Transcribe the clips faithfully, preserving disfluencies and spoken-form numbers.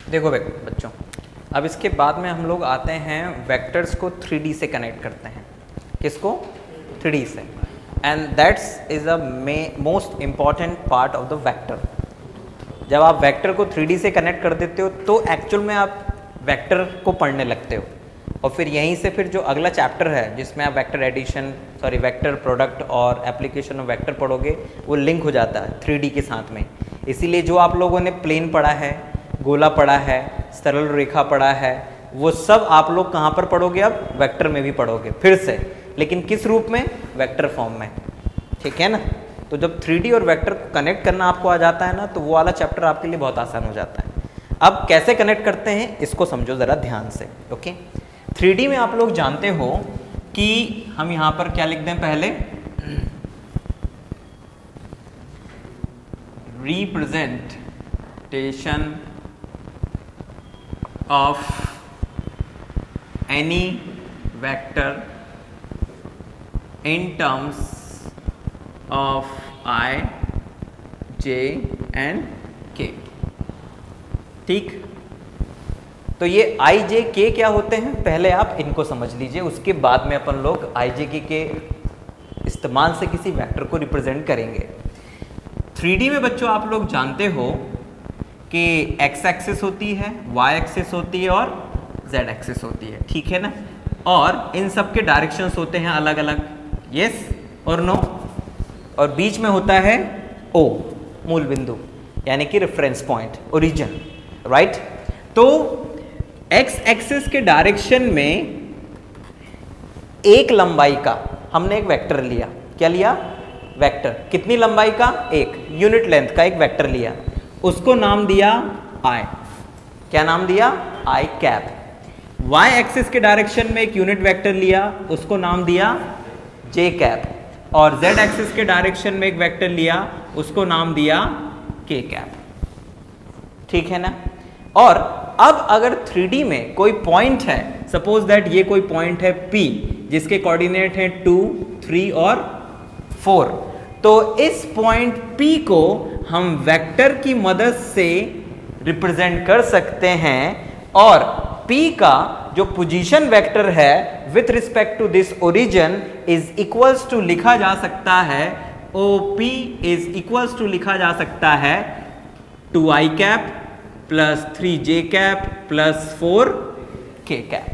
देखो बच्चों, अब इसके बाद में हम लोग आते हैं वेक्टर्स को थ्री डी से कनेक्ट करते हैं। किसको? थ्री डी से। And that's is a most important part of the vector. जब आप वेक्टर को थ्री डी से कनेक्ट कर देते हो तो एक्चुअल में आप वेक्टर को पढ़ने लगते हो, और फिर यहीं से फिर जो अगला चैप्टर है जिसमें आप vector addition sorry vector product और एप्लीकेशन ऑफ वेक्टर पढ़ोगे, वो लिंक हो जाता है थ्री डी के साथ में। इसीलिए जो आप लोगों ने प्लेन पढ़ा है, गोला पढ़ा है, सरल रेखा पढ़ा है, वो सब आप लोग कहाँ पर पढ़ोगे? अब वेक्टर में भी पढ़ोगे फिर से, लेकिन किस रूप में? वेक्टर फॉर्म में। ठीक है ना? तो जब थ्री डी और वेक्टर को कनेक्ट करना आपको आ जाता है ना, तो वो वाला चैप्टर आपके लिए बहुत आसान हो जाता है। अब कैसे कनेक्ट करते हैं इसको समझो ज़रा ध्यान से। ओके, थ्री डी में आप लोग जानते हो कि हम यहाँ पर क्या लिख दें? पहले representation of any vector in terms of I, J and K. ठीक, तो ये आई, जे, के क्या होते हैं पहले आप इनको समझ लीजिए, उसके बाद में अपन लोग आई, जे, के के इस्तेमाल से किसी वेक्टर को रिप्रेजेंट करेंगे। थ्री डी में बच्चों आप लोग जानते हो कि एक्स एक्सिस होती है, वाई एक्सिस होती है और जेड एक्सिस होती है। ठीक है ना? और इन सब के डायरेक्शंस होते हैं अलग अलग, यस और नो। और बीच में होता है ओ, मूल बिंदु, यानी कि रेफरेंस पॉइंट, ओरिजिन, राइट। तो एक्स एक्सिस के डायरेक्शन में एक लंबाई का हमने एक वेक्टर लिया। क्या लिया? वेक्टर। कितनी लंबाई का? एक। यूनिट लेंथ का एक वेक्टर लिया, उसको नाम दिया आई। क्या नाम दिया? I cap. वाई एक्सिस के डायरेक्शन में एक यूनिट वेक्टर लिया, उसको नाम दिया जे कैप। और z एक्सिस के डायरेक्शन में एक वेक्टर लिया, उसको नाम दिया k कैप। ठीक है ना? और अब अगर थ्री डी में कोई पॉइंट है, सपोज दैट ये कोई पॉइंट है P जिसके कोऑर्डिनेट हैं टू, थ्री और फोर, तो इस पॉइंट P को हम वेक्टर की मदद से रिप्रेजेंट कर सकते हैं, और P का जो पोजीशन वेक्टर है with respect to this origin is equals to लिखा जा सकता है, O P is equals to लिखा जा सकता है two I cap plus three J cap plus four K cap.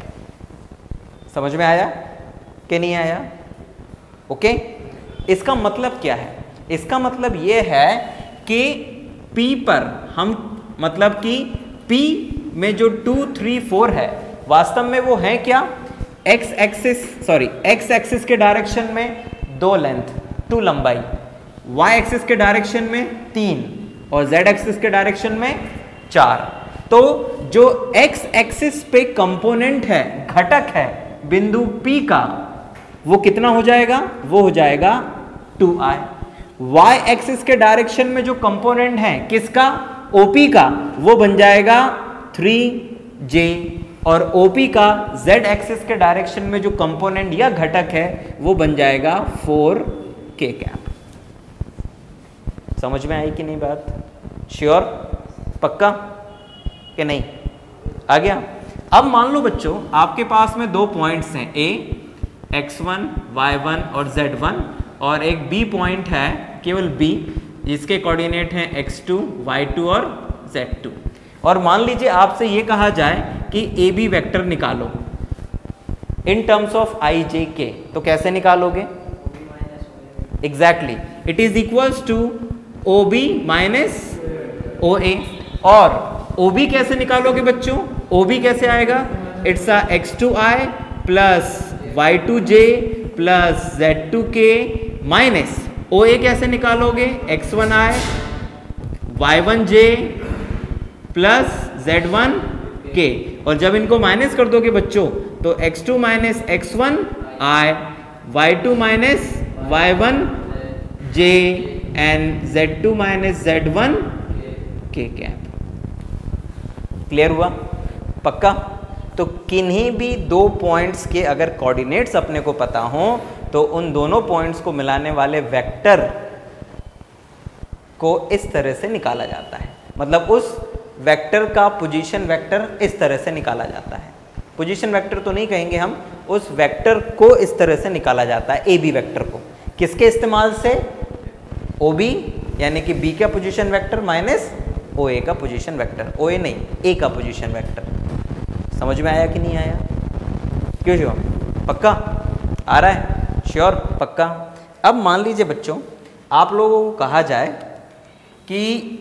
समझ में आया कि नहीं आया? ओके, इसका मतलब क्या है? इसका मतलब यह है कि P पर हम, मतलब कि P में जो टू, थ्री, फोर है, वास्तव में वो है क्या? X axis sorry X axis के डायरेक्शन में दो लेंथ, टू लंबाई, वाई एक्सिस के डायरेक्शन में तीन और जेड एक्सिस के डायरेक्शन में चार। तो जो एक्स एक्सिस पे कंपोनेंट है, घटक है बिंदु P का, वो कितना हो जाएगा? वो हो जाएगा टू आई। वाई एक्सिस के डायरेक्शन में जो कंपोनेंट है किसका? O P का, वो बन जाएगा थ्री जे। और O P का Z एक्सिस के डायरेक्शन में जो कंपोनेंट या घटक है वो बन जाएगा फोर के कैप। समझ में आई कि नहीं बात? श्योर? पक्का कि नहीं? आ गया? अब मान लो बच्चों आपके पास में दो पॉइंट्स हैं, A X one, Y one और जेड वन, और एक B पॉइंट है, केवल B, जिसके कोऑर्डिनेट हैं एक्स टू, वाई टू और जेड टू। और मान लीजिए आपसे ये कहा जाए कि ए बी वेक्टर निकालो इन टर्म्स ऑफ आई जे के, तो कैसे निकालोगे? Exactly, it is equals to O B minus O A. और ओ बी कैसे निकालोगे बच्चों? ओ बी कैसे आएगा? It's a X two I plus Y two J plus Z two K minus O A कैसे निकालोगे? X one I Y one J plus Z one K. और जब इनको माइनस कर दोगे बच्चों तो X two minus X one I, Y two minus Y one J and Z two minus Z one K cap. Clear हुआ? पक्का? तो किन्हीं भी दो पॉइंट्स के अगर कोऑर्डिनेट्स अपने को पता हो तो उन दोनों पॉइंट्स को मिलाने वाले वेक्टर को इस तरह से निकाला जाता है। मतलब उस वेक्टर का पोजीशन वेक्टर इस तरह से निकाला जाता है। पोजीशन वेक्टर तो नहीं कहेंगे हम, उस वेक्टर को इस तरह से निकाला जाता है, ए बी वेक्टर को। किसके इस्तेमाल से? ओ बी यानी कि बी का position vector minus O A का पोजीशन वेक्टर, ओ ए नहीं ए का पोजीशन वेक्टर। समझ में आया कि नहीं आया? क्यों श्योर? पक्का आ रहा है? श्योर पक्का। अब मान लीजिए बच्चों, आप लोगों को कहा जाए कि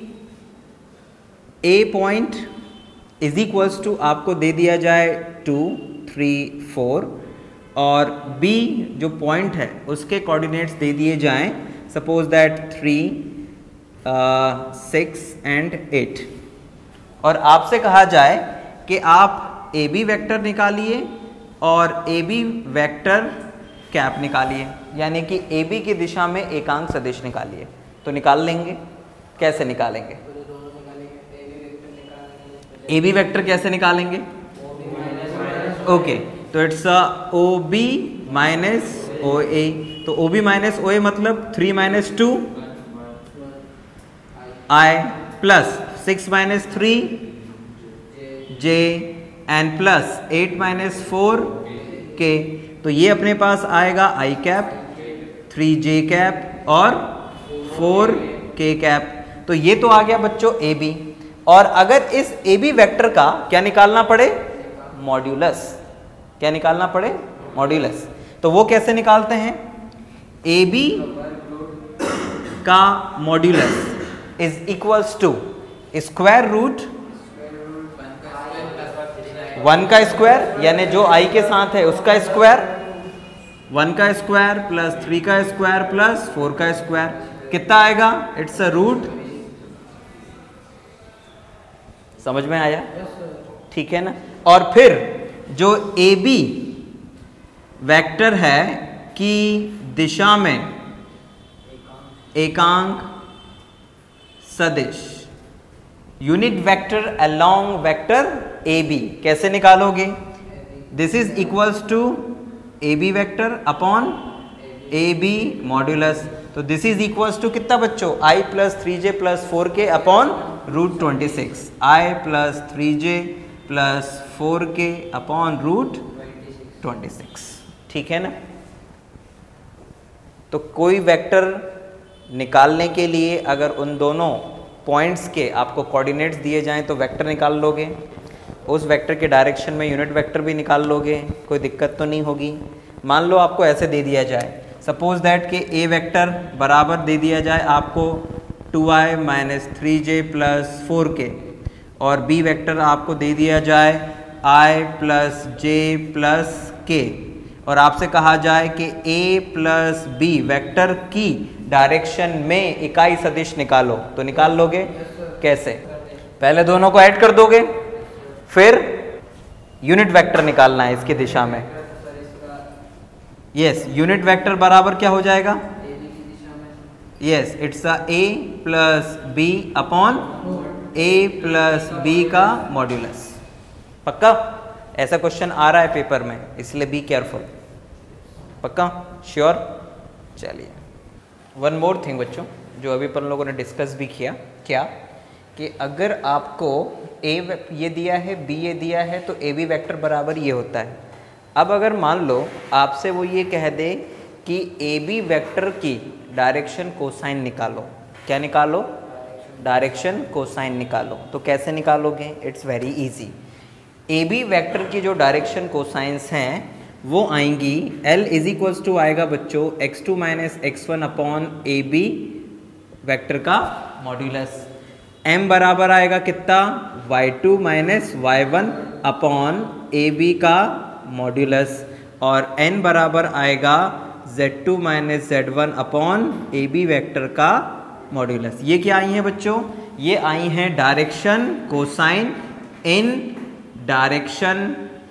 A point is equals to आपको दे दिया जाए टू थ्री फोर और बी जो पॉइंट है उसके कोऑर्डिनेट्स दे दिए जाएं, suppose that three six and eight, और आपसे कहा जाए कि आप ए बी वेक्टर निकालिए और ए बी वेक्टर कैप निकालिए, यानी कि ए बी की दिशा में एकांक सदिश निकालिए। तो निकाल लेंगे, कैसे निकालेंगे? ए बी वेक्टर कैसे निकालेंगे? ओके, तो it's O B minus O A. तो O B minus O A मतलब three minus two I plus six minus three J and plus eight minus four K. तो ये अपने पास आएगा I cap, three J cap और four K cap. तो ये तो आ गया बच्चों ए बी। और अगर इस ए बी वेक्टर का क्या निकालना पड़े? मॉड्यूलस। क्या निकालना पड़े? मॉड्यूलस। तो वो कैसे निकालते हैं? ए बी का modulus is equals to square root one का स्क्वायर, यानी जो आई के साथ है उसका स्क्वायर, वन का स्क्वायर प्लस थ्री का स्क्वायर प्लस फोर का स्क्वायर। कितना आएगा? It's a root. समझ में आया? ठीक है ना। और फिर जो ए बी वेक्टर है की दिशा में एकांक सदिश, unit vector along vector A B, कैसे निकालोगे? This is equals to A B vector upon A B modulus. तो दिस इज इक्वल्स टू कितना बच्चों? I plus three J plus four K upon root twenty six. I plus three J plus four K upon root twenty six. ठीक है ना। तो कोई vector निकालने के लिए अगर उन दोनों पॉइंट्स के आपको कोऑर्डिनेट्स दिए जाएं तो वेक्टर निकाल लोगे, उस वेक्टर के डायरेक्शन में यूनिट वेक्टर भी निकाल लोगे, कोई दिक्कत तो नहीं होगी। मान लो आपको ऐसे दे दिया जाए, सपोज दैट कि ए वेक्टर बराबर दे दिया जाए आपको two I minus three J plus four K, और बी वेक्टर आपको दे दिया जाए आई प्लस जे प्लस के, और आपसे कहा जाए कि ए प्लस बी वेक्टर की डायरेक्शन में इकाई सदिश निकालो। तो निकाल लोगे? कैसे? पहले दोनों को ऐड कर दोगे, फिर यूनिट वेक्टर निकालना है इसकी दिशा में। यस, यूनिट वेक्टर बराबर क्या हो जाएगा? Yes, it's a A plus B upon A plus B का मॉड्यूलस। पक्का? ऐसा क्वेश्चन आ रहा है पेपर में, इसलिए बी केयरफुल। पक्का? श्योर? चलिए, वन मोर थिंग बच्चों, जो अभी अपन लोगों ने डिस्कस भी किया, क्या कि अगर आपको ए ये दिया है, बी ये दिया है, तो ए बी वेक्टर बराबर ये होता है। अब अगर मान लो आपसे वो ये कह दे कि ए बी वेक्टर की डायरेक्शन कोसाइन निकालो। क्या निकालो? डायरेक्शन कोसाइन निकालो। तो कैसे निकालोगे? It's very easy. A B vector की जो डायरेक्शन कोसाइंस हैं वो आएंगी, L इज इक्वल्स टू आएगा बच्चों X two minus X one upon A B vector का मॉड्यूलस। M बराबर आएगा कितना? Y two minus Y one upon A B का मॉड्यूलस, और N बराबर आएगा Z two minus Z one upon A B vector का मॉड्यूलस। ये क्या आई हैं बच्चों? ये आई हैं direction cosine in direction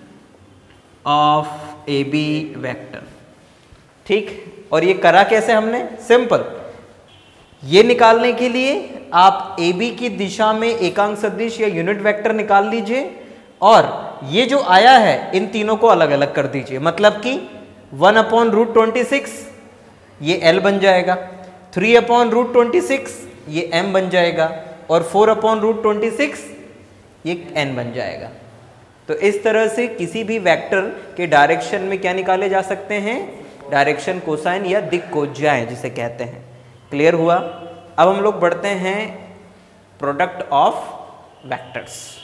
of A B vector. ठीक, और ये करा कैसे हमने? सिंपल, ये निकालने के लिए आप ए बी की दिशा में एकांक सदिश या यूनिट वेक्टर निकाल लीजिए, और ये जो आया है इन तीनों को अलग अलग कर दीजिए। मतलब कि one upon root twenty six ये L बन जाएगा, three upon root twenty six ये M बन जाएगा, और four upon root twenty six ये n बन जाएगा। तो इस तरह से किसी भी वेक्टर के डायरेक्शन में क्या निकाले जा सकते हैं, डायरेक्शन कोसाइन या दिक् कोज्याएं जिसे कहते हैं। क्लियर हुआ। अब हम लोग बढ़ते हैं प्रोडक्ट ऑफ वेक्टर्स।